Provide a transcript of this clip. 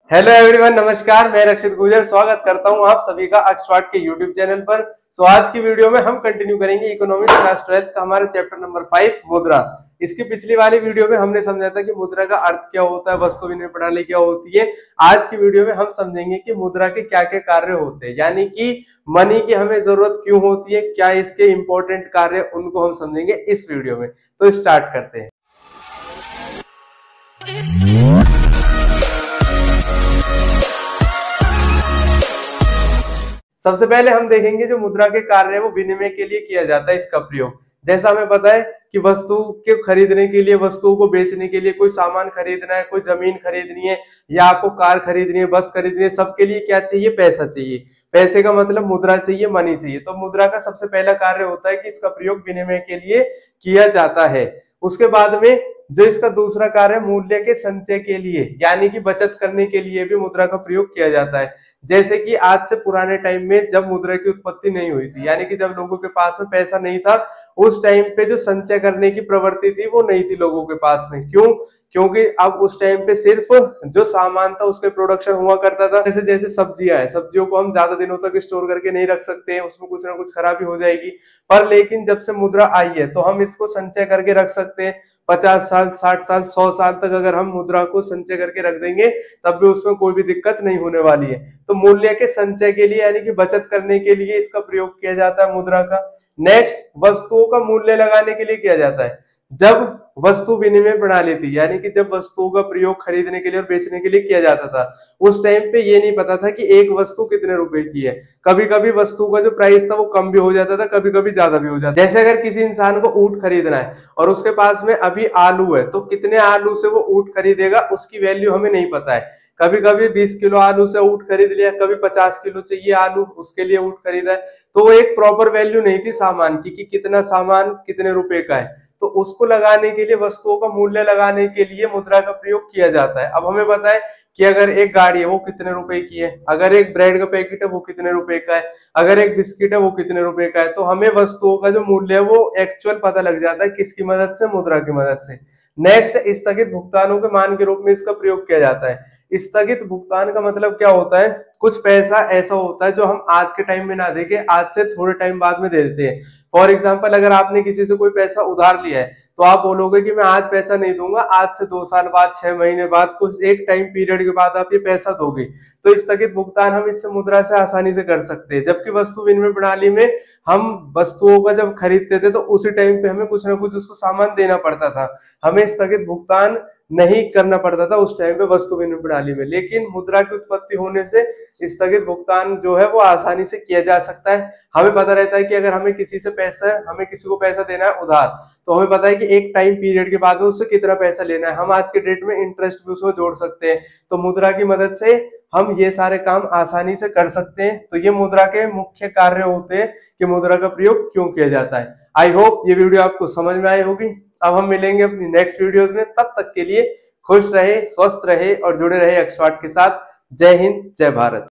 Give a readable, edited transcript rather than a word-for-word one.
Hello everyone, नमस्कार। मैं रक्षित गुजर स्वागत करता हूं आप सभी का अक्षवाट के यूट्यूब चैनल पर। आज की वीडियो में हम कंटिन्यू करेंगे इकोनॉमिक्स क्लास 12 का हमारे चैप्टर नंबर 5 मुद्रा। इसकी पिछली वाली वीडियो में हमने समझा था कि मुद्रा का अर्थ क्या होता है, वस्तु विनिमय प्रणाली क्या होती है। आज की वीडियो में हम समझेंगे कि मुद्रा के क्या क्या कार्य होते हैं, यानी कि मनी की हमें जरूरत क्यों होती है, क्या इसके इंपॉर्टेंट कार्य, उनको हम समझेंगे इस वीडियो में। तो स्टार्ट करते हैं। सबसे पहले हम देखेंगे जो मुद्रा के कार्य है वो विनिमय के लिए किया जाता है। इसका प्रयोग जैसा हमें पता है कि वस्तु के खरीदने के लिए, वस्तुओं को बेचने के लिए, कोई सामान खरीदना है, कोई जमीन खरीदनी है या आपको कार खरीदनी है, बस खरीदनी है, सबके लिए क्या चाहिए? पैसा चाहिए। पैसे का मतलब मुद्रा चाहिए, मनी चाहिए। तो मुद्रा का सबसे पहला कार्य होता है कि इसका प्रयोग विनिमय के लिए किया जाता है। उसके बाद में जो इसका दूसरा कार्य मूल्य के संचय के लिए यानी कि बचत करने के लिए भी मुद्रा का प्रयोग किया जाता है। जैसे कि आज से पुराने टाइम में जब मुद्रा की उत्पत्ति नहीं हुई थी, यानी कि जब लोगों के पास में पैसा नहीं था, उस टाइम पे जो संचय करने की प्रवृत्ति थी वो नहीं थी लोगों के पास में। क्यों? क्योंकि अब उस टाइम पे सिर्फ जो सामान था उसके प्रोडक्शन हुआ करता था। जैसे जैसे सब्जियां है, सब्जियों को हम ज्यादा दिनों तक स्टोर करके नहीं रख सकते हैं, उसमें कुछ ना कुछ खराबी हो जाएगी। पर लेकिन जब से मुद्रा आई है तो हम इसको संचय करके रख सकते हैं। 50 साल, 60 साल, 100 साल तक अगर हम मुद्रा को संचय करके रख देंगे तब भी उसमें कोई भी दिक्कत नहीं होने वाली है। तो मूल्य के संचय के लिए यानी कि बचत करने के लिए इसका प्रयोग किया जाता है मुद्रा का। नेक्स्ट, वस्तुओं का मूल्य लगाने के लिए किया जाता है। जब वस्तु विनिमय प्रणाली थी, यानी कि जब वस्तुओं का प्रयोग खरीदने के लिए और बेचने के लिए किया जाता था, उस टाइम पे ये नहीं पता था कि एक वस्तु कितने रुपए की है। कभी कभी वस्तु का जो प्राइस था वो कम भी हो जाता था, कभी कभी ज्यादा भी हो जाता था। जैसे अगर किसी इंसान को ऊंट खरीदना है और उसके पास में अभी आलू है, तो कितने आलू से वो ऊंट खरीदेगा उसकी वैल्यू हमें नहीं पता है। कभी कभी 20 किलो आलू से ऊंट खरीद लिया, कभी 50 किलो चाहिए आलू, उसके लिए ऊंट खरीदा है। तो एक प्रॉपर वैल्यू नहीं थी सामान की कि कितना सामान कितने रुपए का है। तो उसको लगाने के लिए, वस्तुओं का मूल्य लगाने के लिए मुद्रा का प्रयोग किया जाता है। अब हमें पता है कि अगर एक गाड़ी है वो कितने रुपए की है, अगर एक ब्रेड का पैकेट है वो कितने रुपए का है, अगर एक बिस्किट है वो कितने रुपए का है। तो हमें वस्तुओं का जो मूल्य है वो एक्चुअल पता लग जाता है। किसकी मदद से? मुद्रा की मदद से। नेक्स्ट, स्थगित भुगतानों के मान के रूप में इसका प्रयोग किया जाता है। स्थगित भुगतान का मतलब क्या होता है? कुछ पैसा ऐसा होता है जो हम आज के टाइम में ना देके आज से थोड़े टाइम बाद में दे देते हैं। फॉर एग्जाम्पल, अगर आपने किसी से कोई पैसा उधार लिया है तो आप बोलोगे कि मैं आज पैसा नहीं दूंगा, आज से 2 साल बाद, 6 महीने बाद, कुछ एक टाइम पीरियड के बाद आप ये पैसा दोगे। तो स्थगित भुगतान हम इससे मुद्रा से आसानी से कर सकते हैं। जबकि वस्तु विनिमय प्रणाली में हम वस्तुओं का जब खरीदते थे तो उसी टाइम पे हमें कुछ ना कुछ उसको सामान देना पड़ता था, हमें स्थगित भुगतान नहीं करना पड़ता था उस टाइम पे वस्तु विनिमय प्रणाली में। लेकिन मुद्रा की उत्पत्ति होने से स्थगित भुगतान जो है वो आसानी से किया जा सकता है। हमें पता रहता है कि अगर हमें किसी को पैसा देना है उधार, तो हमें पता है कि एक टाइम पीरियड के बाद में उससे कितना पैसा लेना है। हम आज के डेट में इंटरेस्ट भी उसमें जोड़ सकते हैं। तो मुद्रा की मदद से हम ये सारे काम आसानी से कर सकते हैं। तो ये मुद्रा के मुख्य कार्य होते हैं कि मुद्रा का प्रयोग क्यों किया जाता है। आई होप ये वीडियो आपको समझ में आई होगी। अब हम मिलेंगे अपनी नेक्स्ट वीडियोस में, तब तक के लिए खुश रहे, स्वस्थ रहे और जुड़े रहे अक्षवाट के साथ। जय हिंद, जय भारत।